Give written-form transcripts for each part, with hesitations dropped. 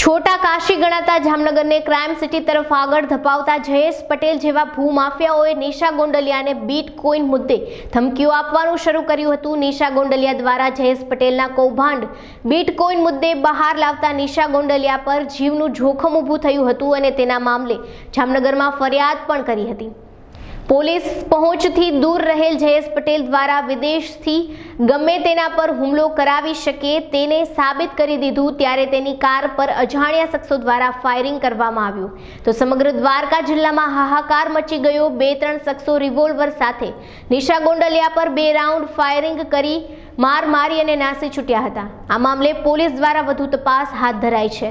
छोटा काशी गणाता जामनगर ने crime city तरफ आगळ धपावता जयेश पटेल जेवा भूमाफियाओए निशा गोंडलियाने बीटकॉइन मुद्दे धमकीओ आपवानुं शरू कर्युं हतुं। निशा गोंडलिया द्वारा जयेश पटेलना कौभांड बीटकॉइन मुद्दे बहार लावता निशा गोंडलिया पर जीवनुं जोखम ऊभुं थयुं हतुं अने तेना मामले जामनगरमां फरियाद पण करी हती। पोलीस पहोंचथी दूर रहेल जयेश पटेल द्वारा विदेशथी गमे तेना पर हुमलो करावी शके तेने साबित करी दीधुं त्यारे तेनी कार पर अजाण्या शख्सो द्वारा फायरिंग करवामां आव्युं तो समग्र द्वारका जिल्लामां हाहाकार मची गयो। 2-3 शख्सो रिवोल्वर साथे निशा गोंडलिया पर 2 राउंड फायरिंग करी मार मारी अने नासी छूट्या हता। आ मामले पोलीस द्वारा વધુ તપાસ હાથ ધરાઈ છે।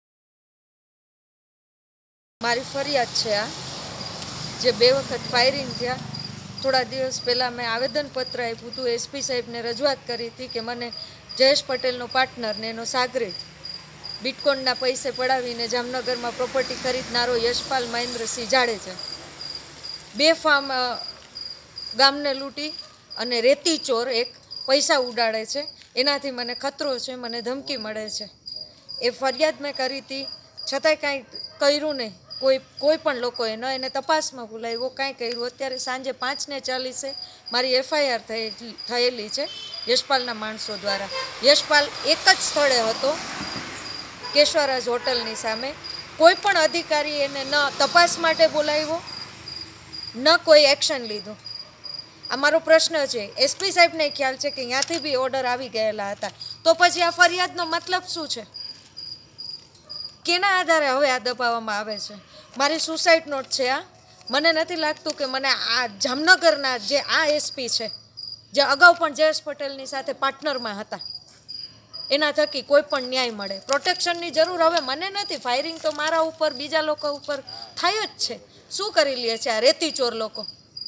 મારી ફરિયાદ છે આ જે 2 વખત फायरिंग થયા। थोड़ा दिवस पहला मैं आवेदनपत्र आप्युं हतुं, एसपी साहेब ने रजूआत करी थी कि मने जयेश पटेलनो पार्टनर ने एनो सागरीत बीटकॉइनना पैसे पડાવીને जामनगरमां प्रोपर्टी खरीदनारो यशपाल महेन्द्रसिंह जाडेजा बेफाम गामने लूंटी अने रेती चोर एक पैसा उडाड़े छे, एनाथी मने खतरो छे, मने धमकी मळे छे। ए फरियाद मैं करी थी छतांय कांई कर्युं नहीं। कोई पण लोकोए न एने तपासमां बोलाव्यो, कांई कर्युं। अत्यारे सांजे 5:40 मारी एफआईआर थयेली छे यशपालना माणसो द्वारा। यशपाल एक ज स्थळे हतो केशवराज होटलनी सामे। कोई पण अधिकारी एने न तपास माटे बोलाव्यो न कोई एक्शन लीधुं। आ मारो प्रश्न छे, एसपी साहेबने ख्याल छे कि यांथी बी ऑर्डर आवी गयेला हता, तो पछी आ फरियादनो मतलब शुं छे? केना आधारे हवे आ दबाववामां आवे छे? मारी सुसाइड नोट छे आ। मने नथी लागतुं कि मने आ जामनगरना जे आ एसपी छे जे अगाऊ पण जयेश पटेलनी साथे पार्टनरमां हता एना थकी कोई पण न्याय मळे। प्रोटेक्शननी जरूर हवे मने नथी। फायरिंग तो मारा उपर बीजा लोको उपर थाय ज छे। शुं करी ले छे आ रेती चोर लोको?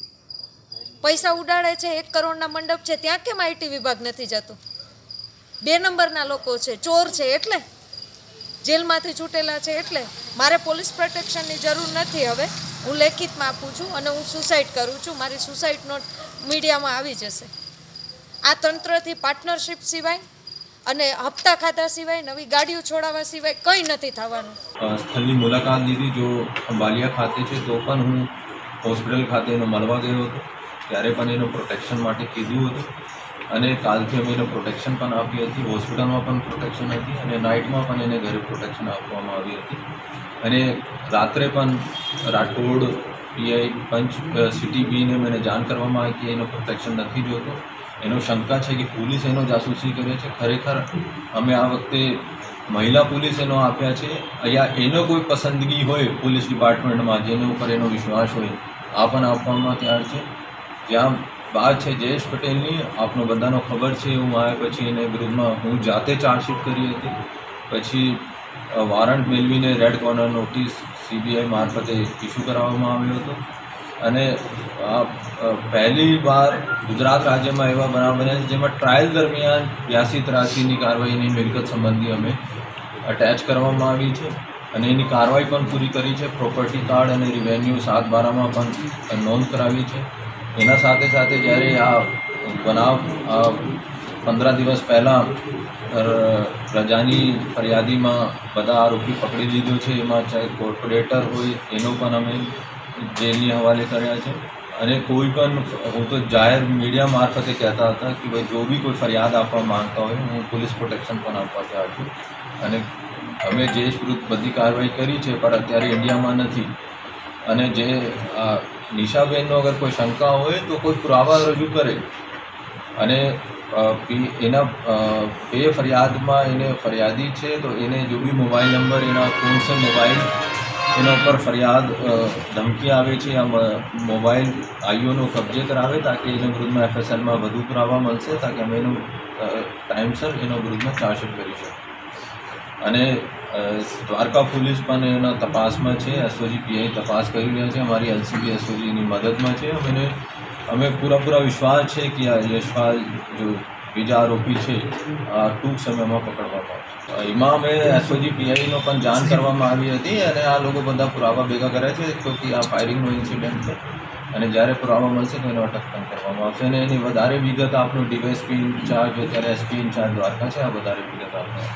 पैसा उडाड़े छे। 1 करोड़ना मंडप छे त्यां केम आईटी विभाग नथी जतो? 2 नंबरना लोको छे, चोर छे एटले जेलमांथी छूटेला छे एटले। मारे पोलीस प्रोटेक्शननी जरूर नथी। हवे हूँ लेखितमां आपूं छुं अने हूँ सुसाइड करूँ छुं। मारी सुसाइड नोट मीडियामां आवी जशे। आ तंत्रथी पार्टनरशिप सिवाय अने हप्ता खाता सिवाय नवी गाड़ीओ छोड़ावा सिवाय कंई नथी थवानुं। स्थलनी मुलाकात लीधी जो अंबालिया खाते छे तो पण हूँ होस्पिटल खाते एनो मळवा गयो हतो त्यारे पण एनो प्रोटेक्शन माटे कीधुं हतुं अने कालथी अमे एनो प्रोटेक्शन पण आपी हती। होस्पिટલમાં પણ પ્રોટેક્શન હતી અને નાઇટમાં પણ એને ઘરે પ્રોટેક્શન આપવામાં આવી હતી અને રાત્રે પણ રાઠોડ પીઆઈ પંચ સિટી બીને મને જાણ કરવામાં આવી કે એનો પ્રોટેક્શન નથી જોતો। એનો શંકા છે કે પોલીસ એનો જાસૂસી કરે છે। ખરેખર અમે આ વખતે મહિલા પોલીસ એનો આપ્યા છે या એનો કોઈ પસંદગી હોય પોલીસ ડિપાર્ટમેન્ટમાં જેના ઉપર એનો વિશ્વાસ હોય આ પણ આપવામાં તૈયાર છે। જ્યાં बात है जयेश पटेलनी आपनो बधानो खबर है। हूँ आया पछी एने विरुद्धमां हूँ जाते चार्जशीट करी हती, पछी वॉरंट मेळवीने रेड कॉर्नर नोटिस सीबीआई मार्फते इश्यू कराववामां आव्यो हतो अने पहली बार गुजरात राज्य में एवा बनाव बन्या छे जेमां ट्रायल दरमियान 82-83 कार्यवाहीनी मिलकत संबंधी अमे अटेच करवामां आवी छे अने एनी कार्यवाही पण पूरी करी छे। प्रोपर्टी कार्ड अने रिवेन्यू 7/12 पण नोंध करावी छे। एना साथे साथे जयरे आ बनाव 15 दिवस पहला रजानी फरियादी में बधा आरोपी पकड़ी लीधो छे। एमां चाहे कॉर्पोरेटर होय एनो पण अमे जेलनी हवाले कर्या छे अने कोई पण हूँ तो जाहिर मीडिया मार्फते कहता था कि भाई जो भी कोई फरियाद आपवा मांगता हो हूँ पुलिस प्रोटेक्शन पण आपवा तैयार छुं अने अमे जयेश विरुद्ध बधी कार्यवाही करी छे पर अत्यारे इंडियामां नथी अने जे निशाबेन अगर कोई शंका हो तो कोई पुरावा रजू करे अने एना पे फरियाद में एने फरियादी छे तो एने जो भी मोबाइल नंबर एना कौन से मोबाइल एना पर फरियाद धमकी आवे छे या मोबाइल आईओ कब्जे करावे ताकि एना विरुद्ध में एफएसएल में वधु पुरावा मळशे ताकि अमे एनो टाइमसर एना विरुद्ध में चार्जशीट करी शकीए। अने द्वारका पुलिस पण एना तपास में है। एसओजी पीआई तपास करी रह्या छे। अमारी एलसीबी एसओजी मदद में है। अमे पूरा विश्वास है कि आ यशपाल जो बीजा आरोपी है टूंक समय में पकड़वामां आवशे। एमां अमे एसओजी पीआई नो पण जाण करवामां आवी हती अने आ लोको बधा पुरावा भेगा करे छे क्योंकि आ फायरिंगनो इन्सिडेंट है अने ज्यारे पुरावा मळशे तो एनो अटक पण करवामां आवशे अने एनी वधारे विगत आपनो डीवायएसपी इंचार्ज अत्यारे एसपी इंचार्ज द्वारका छे आ वधारे विगत आपने